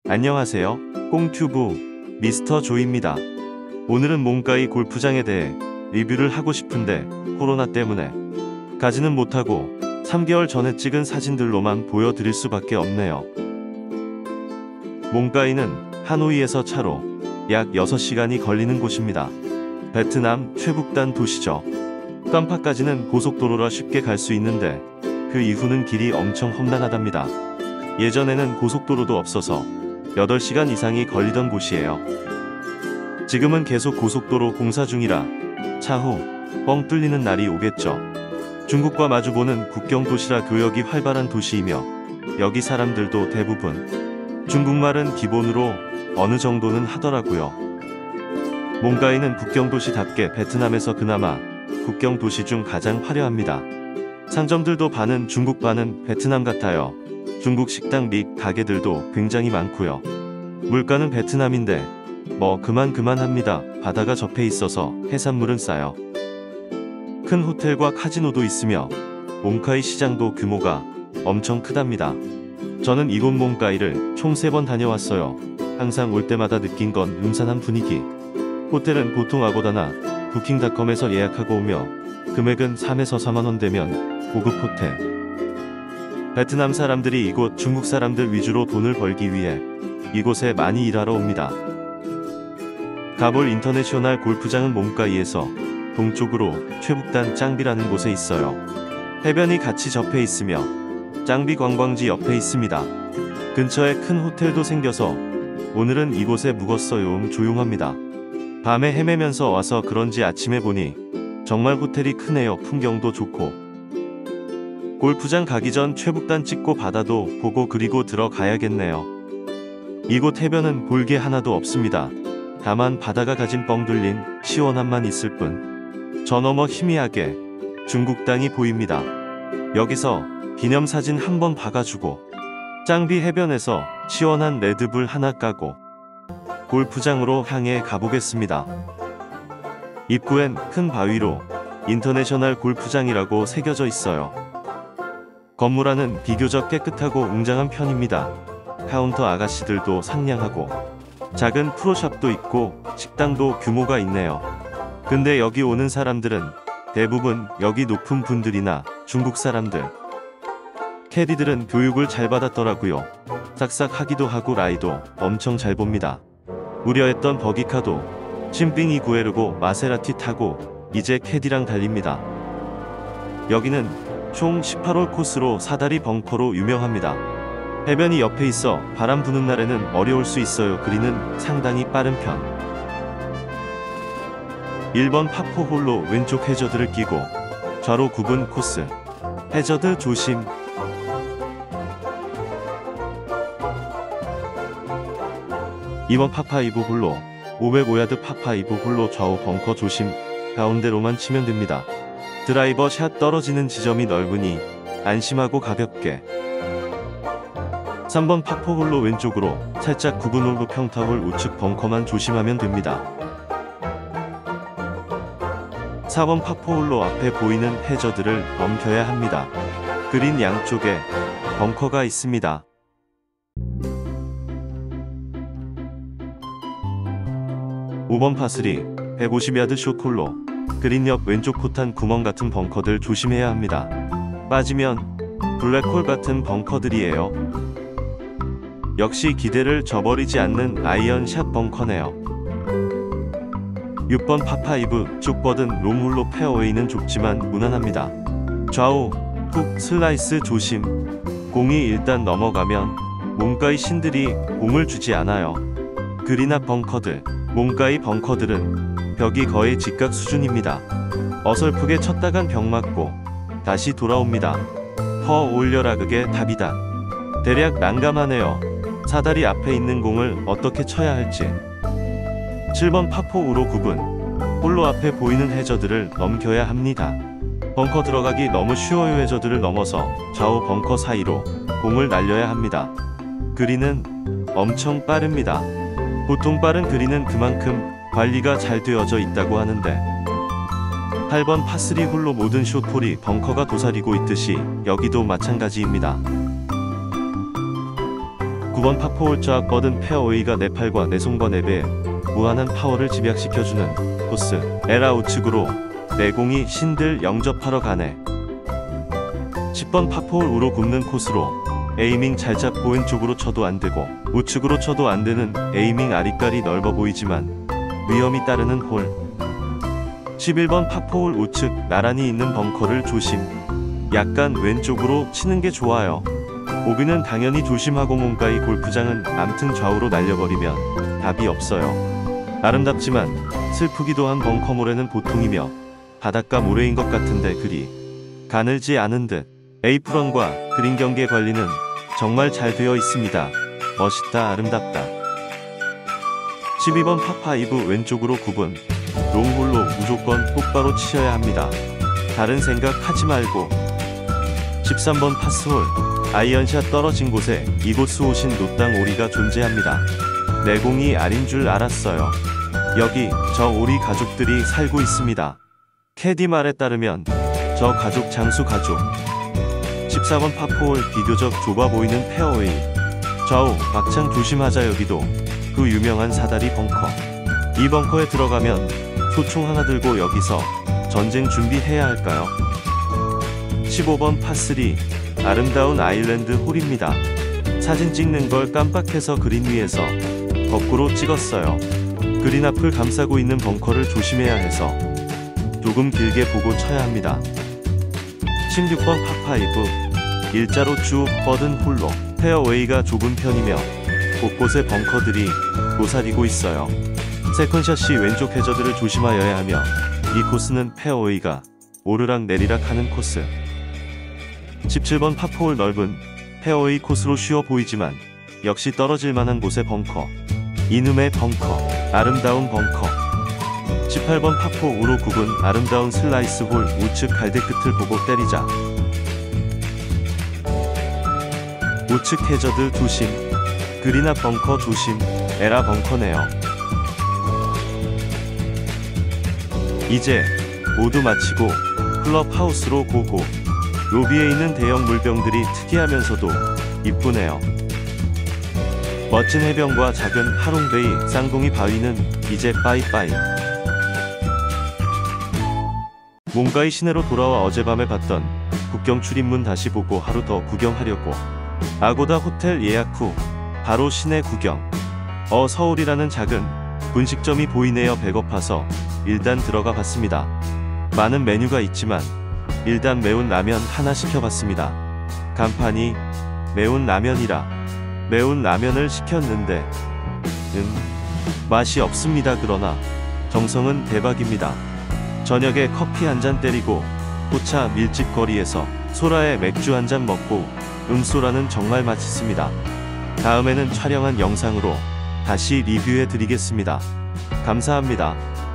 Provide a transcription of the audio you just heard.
안녕하세요. 꽁튜브 미스터 조입니다. 오늘은 몽가이 골프장에 대해 리뷰를 하고 싶은데 코로나 때문에 가지는 못하고 3개월 전에 찍은 사진들로만 보여드릴 수밖에 없네요. 몽가이는 하노이에서 차로 약 6시간이 걸리는 곳입니다. 베트남 최북단 도시죠. 깜파까지는 고속도로라 쉽게 갈 수 있는데 그 이후는 길이 엄청 험난하답니다. 예전에는 고속도로도 없어서 8시간 이상이 걸리던 곳이에요. 지금은 계속 고속도로 공사 중이라 차후 뻥 뚫리는 날이 오겠죠. 중국과 마주보는 국경 도시라 교역이 활발한 도시이며 여기 사람들도 대부분 중국말은 기본으로 어느 정도는 하더라고요. 몽가이는 국경 도시답게 베트남에서 그나마 국경 도시 중 가장 화려합니다. 상점들도 반은 중국 반은 베트남 같아요. 중국 식당 및 가게들도 굉장히 많고요. 물가는 베트남인데 뭐 그만합니다. 바다가 접해 있어서 해산물은 싸요. 큰 호텔과 카지노도 있으며 몽카이 시장도 규모가 엄청 크답니다. 저는 이곳 몽카이를 총 3번 다녀왔어요. 항상 올 때마다 느낀 건 음산한 분위기. 호텔은 보통 아고다나 부킹닷컴에서 예약하고 오며 금액은 3에서 4만원 되면 고급 호텔. 베트남 사람들이 이곳 중국 사람들 위주로 돈을 벌기 위해 이곳에 많이 일하러 옵니다. 가볼 인터내셔널 골프장은 몽가이에서 동쪽으로 최북단 짱비라는 곳에 있어요. 해변이 같이 접해 있으며 짱비 관광지 옆에 있습니다. 근처에 큰 호텔도 생겨서 오늘은 이곳에 묵었어요. 조용합니다. 밤에 헤매면서 와서 그런지 아침에 보니 정말 호텔이 크네요. 풍경도 좋고. 골프장 가기 전 최북단 찍고 바다도 보고 그리고 들어가야겠네요. 이곳 해변은 볼 게 하나도 없습니다. 다만 바다가 가진 뻥 뚫린 시원함만 있을 뿐. 저 너머 희미하게 중국 땅이 보입니다. 여기서 기념사진 한번 박아주고 짱비 해변에서 시원한 레드불 하나 까고 골프장으로 향해 가보겠습니다. 입구엔 큰 바위로 인터내셔널 골프장이라고 새겨져 있어요. 건물 안은 비교적 깨끗하고 웅장한 편입니다. 카운터 아가씨들도 상냥하고 작은 프로샵도 있고 식당도 규모가 있네요. 근데 여기 오는 사람들은 대부분 여기 높은 분들이나 중국 사람들. 캐디들은 교육을 잘 받았더라고요. 싹싹 하기도 하고 라이도 엄청 잘 봅니다. 우려했던 버기카도 심빙이 구해르고 마세라티 타고 이제 캐디랑 달립니다. 여기는 총 18홀 코스로 사다리 벙커로 유명합니다. 해변이 옆에 있어 바람 부는 날에는 어려울 수 있어요. 그리는 상당히 빠른 편. 1번 파4홀로 왼쪽 해저드를 끼고 좌로 굽은 코스. 해저드 조심. 2번 파5 홀로 505야드 파5 홀로 좌우 벙커 조심. 가운데로만 치면 됩니다. 드라이버 샷 떨어지는 지점이 넓으니 안심하고 가볍게. 3번 파4홀로 왼쪽으로 살짝 굽은 홀로 평타홀 우측 벙커만 조심하면 됩니다. 4번 파4홀로 앞에 보이는 해저드를 넘겨야 합니다. 그린 양쪽에 벙커가 있습니다. 5번 파3 150야드 숏홀로 그린 옆 왼쪽 코탄 구멍 같은 벙커들 조심해야 합니다. 빠지면 블랙홀 같은 벙커들이에요. 역시 기대를 저버리지 않는 아이언 샷 벙커네요. 6번 파5 쭉 뻗은 롱홀로 페어웨이는 좁지만 무난합니다. 좌우 훅 슬라이스 조심. 공이 일단 넘어가면 몽가이 신들이 공을 주지 않아요. 그린 앞 벙커들, 몽가이 벙커들은 벽이 거의 직각 수준입니다. 어설프게 쳤다간 벽 맞고 다시 돌아옵니다. 더 올려라 그게 답이다. 대략 난감하네요. 사다리 앞에 있는 공을 어떻게 쳐야 할지. 7번 파4으로 굽은 홀로 앞에 보이는 해저드를 넘겨야 합니다. 벙커 들어가기 너무 쉬워요. 해저드를 넘어서 좌우 벙커 사이로 공을 날려야 합니다. 그린은 엄청 빠릅니다. 보통 빠른 그린은 그만큼 관리가 잘 되어져 있다고 하는데 8번 파3 홀로 모든 숏홀이 벙커가 도사리고 있듯이 여기도 마찬가지입니다. 9번 파포홀좌 뻗은 페어웨이가 내 팔과 내 손과 내 배에 무한한 파워를 집약시켜주는 코스. 에라 우측으로 내 공이 신들 영접하러 가네. 10번 파포홀 우로 굽는 코스로 에이밍 잘 잡고 왼쪽으로 쳐도 안되고 우측으로 쳐도 안되는 에이밍 아리깔이 넓어 보이지만 위험이 따르는 홀. 11번 파포홀 우측 나란히 있는 벙커를 조심. 약간 왼쪽으로 치는 게 좋아요. 오비는 당연히 조심하고 뭔가 이 골프장은 암튼 좌우로 날려버리면 답이 없어요. 아름답지만 슬프기도 한 벙커 모래는 보통이며 바닷가 모래인 것 같은데 그리 가늘지 않은 듯. 에이프런과 그린 경계 관리는 정말 잘 되어 있습니다. 멋있다, 아름답다. 12번 파5 왼쪽으로 굽은 롱홀로 무조건 똑바로 치셔야 합니다. 다른 생각 하지 말고. 13번 파스홀 아이언샷 떨어진 곳에 이곳 수호신 노땅 오리가 존재합니다. 내 공이 알인 줄 알았어요. 여기 저 오리 가족들이 살고 있습니다. 캐디 말에 따르면 저 가족 장수 가족. 14번 파포홀 비교적 좁아 보이는 페어웨이. 좌우 막창 조심하자. 여기도 그 유명한 사다리 벙커. 이 벙커에 들어가면 소총 하나 들고 여기서 전쟁 준비해야 할까요? 15번 파3 아름다운 아일랜드 홀입니다. 사진 찍는 걸 깜빡해서 그린 위에서 거꾸로 찍었어요. 그린 앞을 감싸고 있는 벙커를 조심해야 해서 조금 길게 보고 쳐야 합니다. 16번 파5 일자로 쭉 뻗은 홀로 페어웨이가 좁은 편이며 곳곳에 벙커들이 고사리고 있어요. 세컨샷이 왼쪽 해저드를 조심하여야 하며 이 코스는 페어웨이가 오르락 내리락 하는 코스. 17번 파포홀 넓은 페어웨이 코스로 쉬워 보이지만 역시 떨어질 만한 곳의 벙커. 이놈의 벙커, 아름다운 벙커. 18번 파포 우로 굽은 아름다운 슬라이스 홀 우측 갈대 끝을 보고 때리자. 우측 해저드 조심. 그린 앞 벙커 조심. 에라 벙커네요. 이제 모두 마치고 클럽하우스로 고고. 로비에 있는 대형 물병들이 특이하면서도 이쁘네요. 멋진 해변과 작은 하롱베이 쌍둥이 바위는 이제 빠이빠이. 몽가이 시내로 돌아와 어젯밤에 봤던 국경 출입문 다시 보고 하루 더 구경하려고 아고다 호텔 예약 후 바로 시내 구경. 서울이라는 작은 분식점이 보이네요. 배고파서 일단 들어가 봤습니다. 많은 메뉴가 있지만 일단 매운 라면 하나 시켜봤습니다. 간판이 매운 라면이라 매운 라면을 시켰는데 맛이 없습니다. 그러나 정성은 대박입니다. 저녁에 커피 한잔 때리고 포차 밀집거리에서 소라에 맥주 한잔 먹고 소라는 정말 맛있습니다. 다음에는 촬영한 영상으로 다시 리뷰해 드리겠습니다. 감사합니다.